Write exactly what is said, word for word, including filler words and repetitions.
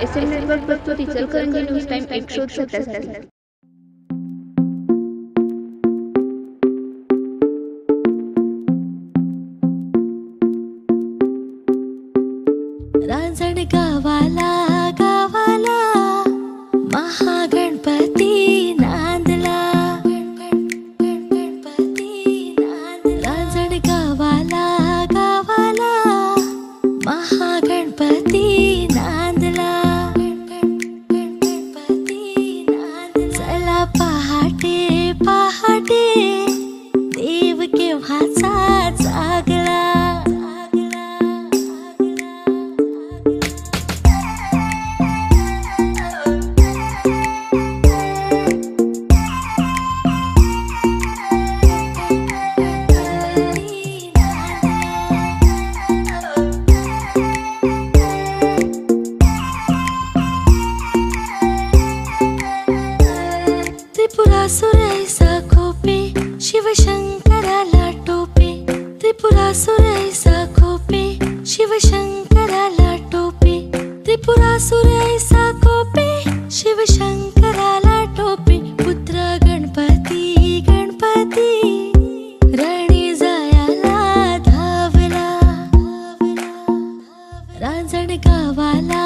S M network प्रस्तुत Ichalkaranji news time एकशे सत्याहत्तर. रांजण गावाला गावाला महागणपती नांदला. रांजण गावाला गावाला महागणपती नांदला. चला पहाटे पहाटे देव केव्हाचा जागला. त्रिपुरासुर ऐसा खोपे शिवशंकराला टोपे. त्रिपुरासुर ऐसा खोपे शिवशंकराला टोपे. त्रिपुरासुर ऐसा खोपे शिवशंकराला टोपे. पुत्र गणपती गणपती रणी जायाला धावला. रांजण गावाला